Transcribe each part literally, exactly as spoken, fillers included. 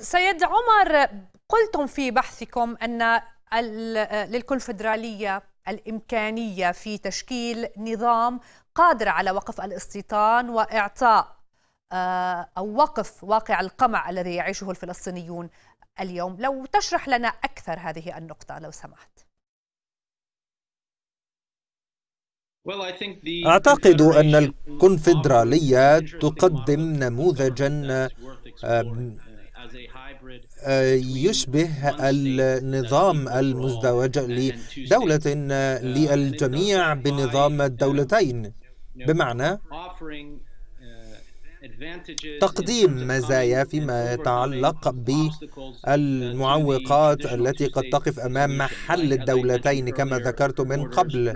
سيد عمر، قلتم في بحثكم أن للكونفدرالية الإمكانية في تشكيل نظام قادر على وقف الاستيطان وإعطاء أو وقف واقع القمع الذي يعيشه الفلسطينيون اليوم. لو تشرح لنا أكثر هذه النقطة لو سمحت. أعتقد أن الكونفدرالية تقدم نموذجا يشبه النظام المزدوج لدولة للجميع بنظام الدولتين، بمعنى تقديم مزايا فيما يتعلق بالمعوقات التي قد تقف أمام حل الدولتين كما ذكرت من قبل،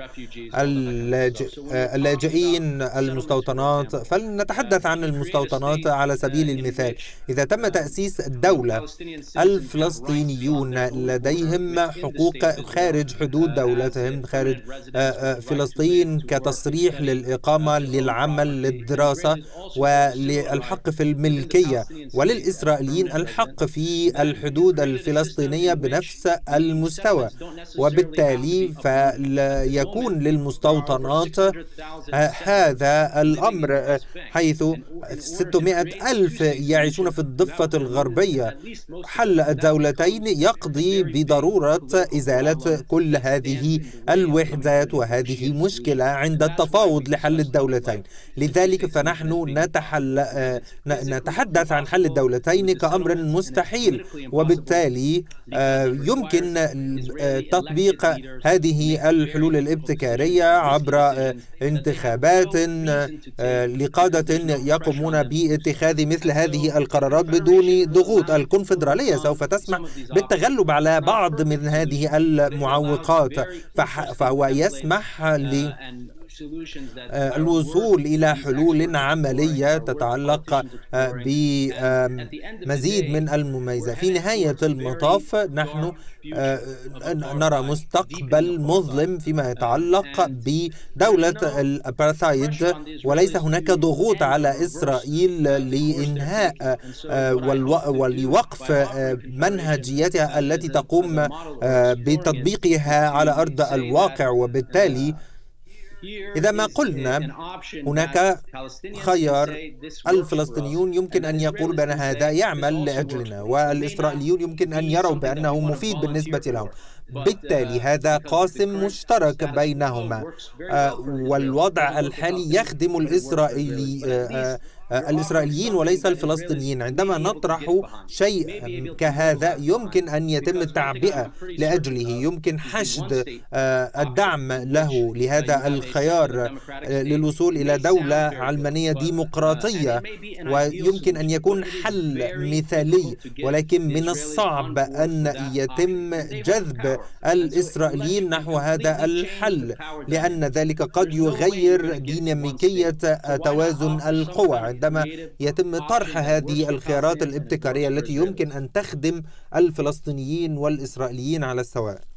اللاجئين، المستوطنات. فلنتحدث عن المستوطنات على سبيل المثال. إذا تم تأسيس دولة، الفلسطينيون لديهم حقوق خارج حدود دولتهم، خارج فلسطين، كتصريح للإقامة، للعمل، للدراسة، وللحق في الملكية، وللإسرائيليين الحق في الحدود الفلسطينية بنفس المستوى. وبالتالي فيكون للمستوطنات هذا الأمر، حيث ستمائة ألف يعيشون في الضفة الغربية. حل الدولتين يقضي بضرورة إزالة كل هذه الوحدات، وهذه مشكلة عند التفاوض لحل الدولتين. لذلك فنحن نتحدث عن حل الدولتين كأمر مستحيل، وبالتالي يمكن تطبيق هذه الحلول الابتكارية عبر انتخابات لقادة يقومون باتخاذ مثل هذه القرارات بدون ضغوط. الكونفدرالية سوف تسمح بالتغلب على بعض من هذه المعوقات، فهو يسمح ل الوصول إلى حلول عملية تتعلق بمزيد من المميزات. في نهاية المطاف نحن نرى مستقبل مظلم فيما يتعلق بدولة الأبارتايد، وليس هناك ضغوط على إسرائيل لإنهاء ولوقف منهجيتها التي تقوم بتطبيقها على أرض الواقع. وبالتالي إذا ما قلنا هناك خيار، الفلسطينيون يمكن أن يقول بأن هذا يعمل لأجلنا، والإسرائيليون يمكن أن يروا بأنه مفيد بالنسبة لهم. بالتالي هذا قاسم مشترك بينهما، والوضع الحالي يخدم الإسرائيلي الإسرائيليين وليس الفلسطينيين. عندما نطرح شيء كهذا يمكن أن يتم التعبئة لأجله، يمكن حشد الدعم له لهذا الخيار للوصول إلى دولة علمانية ديمقراطية، ويمكن أن يكون حل مثالي. ولكن من الصعب أن يتم جذب الإسرائيليين نحو هذا الحل، لأن ذلك قد يغير ديناميكية توازن القوى عندما يتم طرح هذه الخيارات الابتكارية التي يمكن أن تخدم الفلسطينيين والإسرائيليين على السواء.